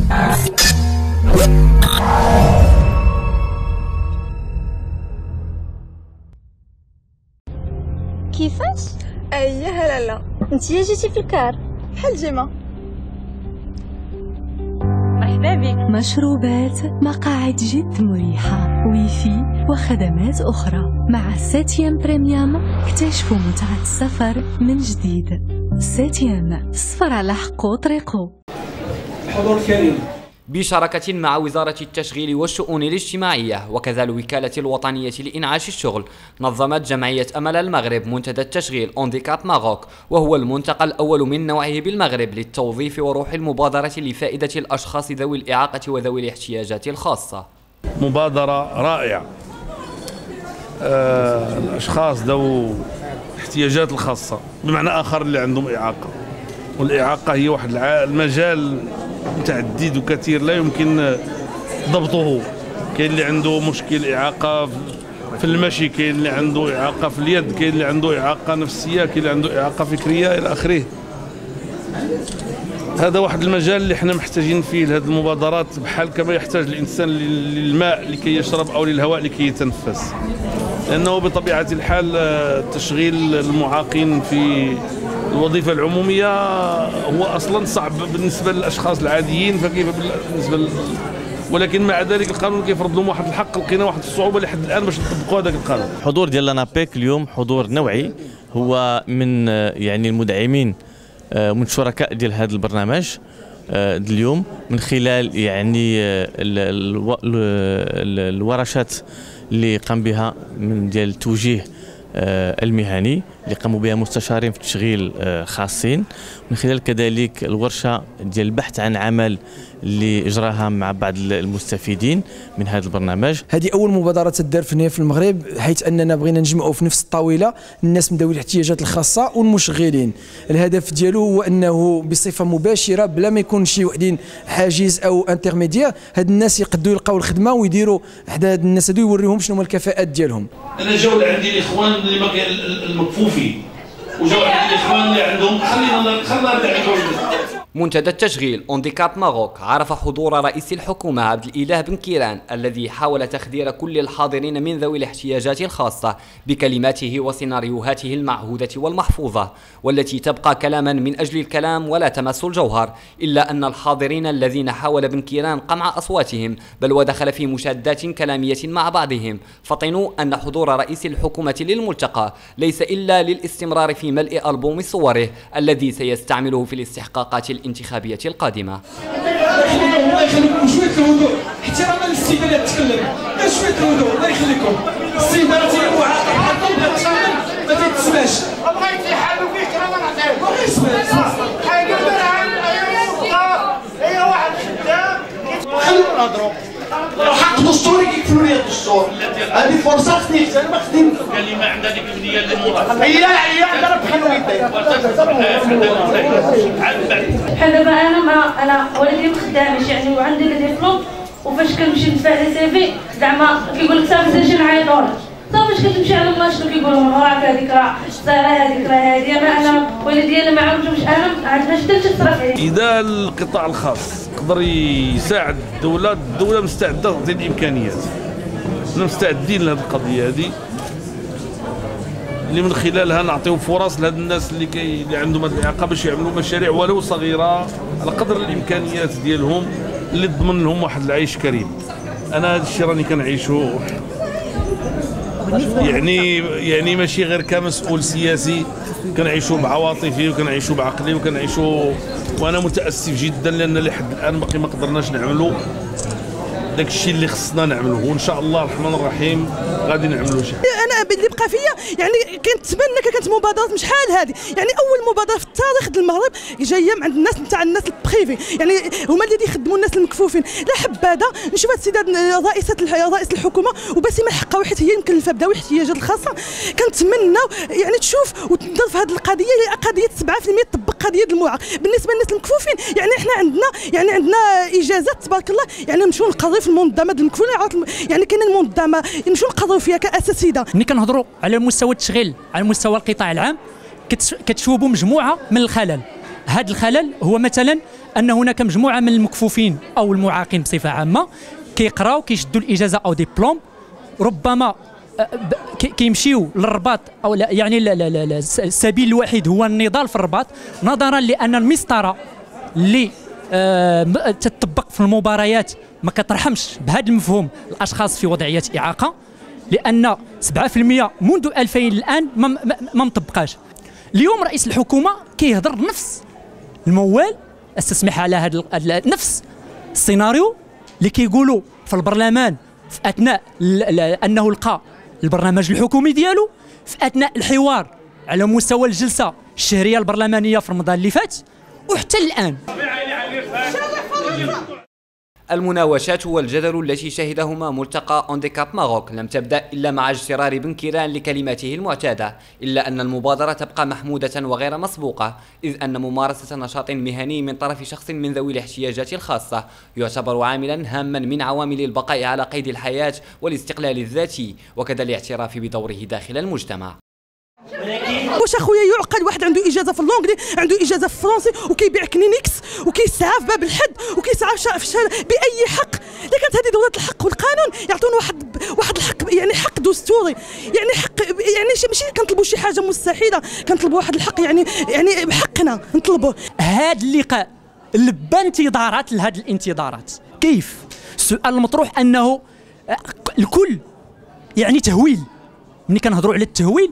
كيفاش؟ اييه لالا، انتي جيتي في الكار بحال ديما. مرحبا بك. مشروبات، مقاعد جد مريحة، ويفي وخدمات أخرى. مع ساتيام بريميوم اكتشفوا متعة السفر من جديد. ساتيام، السفر على حقه وطريقه. الحضور الكريم، بشراكة مع وزارة التشغيل والشؤون الاجتماعية وكذا الوكالة الوطنية لإنعاش الشغل، نظمت جمعية أمل المغرب منتدى التشغيل أونديكاب ماروك، وهو الملتقى الأول من نوعه بالمغرب للتوظيف وروح المبادرة لفائدة الأشخاص ذوي الإعاقة وذوي الاحتياجات الخاصة. مبادرة رائعة. الأشخاص ذو الاحتياجات الخاصة بمعنى آخر اللي عندهم إعاقة، والإعاقة هي واحد المجال متعدد وكثير لا يمكن ضبطه. كاين اللي عنده مشكل إعاقة في المشي، كاين اللي عنده إعاقة في اليد، كاين اللي عنده إعاقة نفسية، كاين اللي عنده إعاقة فكرية إلى آخره. هذا واحد المجال اللي احنا محتاجين فيه لهذه المبادرات، بحال كما يحتاج الإنسان للماء لكي يشرب أو للهواء لكي يتنفس، لأنه بطبيعة الحال تشغيل المعاقين في الوظيفة العمومية هو أصلا صعب بالنسبة للأشخاص العاديين، فكيف بالنسبة ولكن مع ذلك القانون كيفرض لهم واحد الحق، لقينا واحد الصعوبة لحد الآن باش نطبقوا هذاك القانون. الحضور ديال لانابيك اليوم حضور نوعي، هو من يعني المدعمين من شركاء ديال هذا البرنامج اليوم، من خلال يعني الورشات اللي قام بها من ديال التوجيه المهني اللي قاموا بها مستشارين في التشغيل خاصين، من خلال كذلك الورشه ديال البحث عن عمل اللي اجراها مع بعض المستفيدين من هذا البرنامج. هذه اول مبادره تدار في المغرب، حيث اننا بغينا نجمعوا في نفس الطاوله الناس من ذوي الاحتياجات الخاصه والمشغلين. الهدف ديالو هو انه بصفه مباشره بلا ما يكون شي وحدين حاجز او انترميديير، هاد الناس يقدروا يلقاو الخدمه ويديروا حدا هاد الناس هادو يوريهم شنو هما الكفاءات ديالهم. انا جاو عندي الاخوان اللي المكفوفين، وجاو عندي الاخوان اللي عندهم خلينا نرجع منتدى التشغيل أونديكاب ماروك عرف حضور رئيس الحكومة عبد الإله بن كيران، الذي حاول تخدير كل الحاضرين من ذوي الاحتياجات الخاصة بكلماته وسيناريوهاته المعهودة والمحفوظة، والتي تبقى كلاما من أجل الكلام ولا تمس الجوهر، إلا أن الحاضرين الذين حاول بن كيران قمع أصواتهم بل ودخل في مشادات كلامية مع بعضهم، فطنوا أن حضور رئيس الحكومة للملتقى ليس إلا للاستمرار في ملء ألبوم صوره الذي سيستعمله في الاستحقاقات الانتخابية القادمة. الله يخليكم شوية الهدوء، احتراما للسيدة اللي تتكلم، شوية الهدوء الله يخليكم. السيدة راه تيبغوا عاقل ما تتسمعش. الله يتحالوا فيك راه ما نعطيوش. ما يسمعش. حاجة هي واحد خدام خلينا نهضروا. حق دستوري كيكتبوا لي الدستور. هذه فرصة خصني انا ما خديت. قال لي ما عندها ديك النية اللي موراها. هي عندنا بحال يديك. بحال دابا انا والدي خدامش يعني وعندي ديبلوم، وفاش كنمشي ندفع لي سيفي زعما كيقول لك صافي تجي نعيطوا لك، صافي فاش كتمشي على الله شنو كيقولوا راك هذيك راه صايره هذيك راه هذه. انا والدي انا ما عاودتهمش، انا ما عندناش حتى تصرف عليه. اذا القطاع الخاص يقدر يساعد الدوله مستعده تعطي الامكانيات. حنا مستعدين لهذه القضيه هذه اللي من خلالها نعطيو فرص لهاد الناس اللي عندهم هذه الاعاقه باش يعملوا مشاريع ولو صغيره على قدر الامكانيات ديالهم اللي تضمن لهم واحد العيش كريم. انا هذا الشيء راني كنعيشو، يعني ماشي غير كمسؤول سياسي، كنعيشو بعواطفي وكنعيشو بعقلي وكنعيشو، وانا متاسف جدا لان لحد الان باقي ما قدرناش نعملوا داك الشيء اللي خصنا نعملوه، وان شاء الله الرحمن الرحيم غادي نعملوا شي حاجه. انا اللي بقى فيا يعني كنتمنى كانت مبادرات شحال هذه، يعني اول مبادره في التاريخ ديال المغرب جايه من عند الناس نتاع الناس البريفي، يعني هما اللي يخدموا الناس المكفوفين. لا حبذا نشوف هاد السيده رئيس الحكومه وبسمه الحقه واحد هي مكلفه بذوي الاحتياجات الخاصه، كنتمنى يعني تشوف وتنظر في هذه القضيه اللي قضيه 7% تطبق قضيه المعاق بالنسبه للناس المكفوفين. يعني احنا عندنا اجازات تبارك الله، يعني نمشيو نقضيو في المنظمه ديال المكفوفين، يعني كاين المنظمه نمشيو نقضيو فيها كاساتذه. ملي كنهضروا على مستوى التشغيل على مستوى القطاع العام كتشوبوا مجموعه من الخلل. هذا الخلل هو مثلا ان هناك مجموعه من المكفوفين او المعاقين بصفه عامه كيقراو كيشدوا الاجازه او ديبلوم، ربما كيمشيو للرباط او لا، يعني السبيل الوحيد هو النضال في الرباط، نظرا لان المسطره اللي تطبق في المباريات ما كترحمش بهذا المفهوم الاشخاص في وضعيه اعاقه، لان 7% منذ 2000 الان ما مطبقاش. اليوم رئيس الحكومه كيهضر نفس الموال، استسمح على هذا نفس السيناريو اللي كيقولوا في البرلمان في اثناء انه لقى البرنامج الحكومي ديالو، في اثناء الحوار على مستوى الجلسه الشهريه البرلمانيه في رمضان اللي فات، وحتى الان. المناوشات والجدل التي شهدهما ملتقى أونديكاب ماروك لم تبدأ إلا مع اجترار بن كيران لكلماته المعتادة، إلا أن المبادرة تبقى محمودة وغير مسبوقة، إذ أن ممارسة نشاط مهني من طرف شخص من ذوي الاحتياجات الخاصة يعتبر عاملا هاما من عوامل البقاء على قيد الحياة والاستقلال الذاتي، وكذا الاعتراف بدوره داخل المجتمع. واش اخويا يعقل واحد عنده اجازه في اللونجلي، عنده اجازه في الفرنسي، وكيبيع كلينيكس وكيسعى في باب الحد وكيسعى في الشارع باي حق؟ الا كانت هذه دوله الحق والقانون يعطونا واحد الحق، يعني حق دستوري، يعني حق، يعني ماشي كنطلبوا شي حاجه مستحيله، كنطلبوا واحد الحق، يعني بحقنا نطلبوه. هذا اللقاء لبى انتظارات لهذه الانتظارات. كيف؟ السؤال المطروح انه الكل يعني تهويل. ملي كنهضروا على التهويل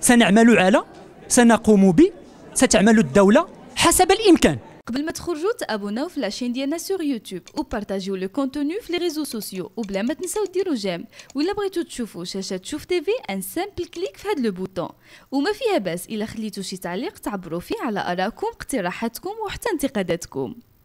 سنقوم به، ستعمل الدولة حسب الإمكان. قبل ما تخرجوا تابوناو في لاشين ديالنا سور يوتيوب وبارطاجيو لو كونتوني في لي ريزو سوسيو، وبلا ما تنساو ديروا جيم، ولا بغيتو تشوفوا شاشة شوف تيفي ان سامبل كليك في هذا لو بوطون، وما فيها باس الا خليتو شي تعليق تعبروا فيه على ارائكم، اقتراحاتكم وحتى انتقاداتكم.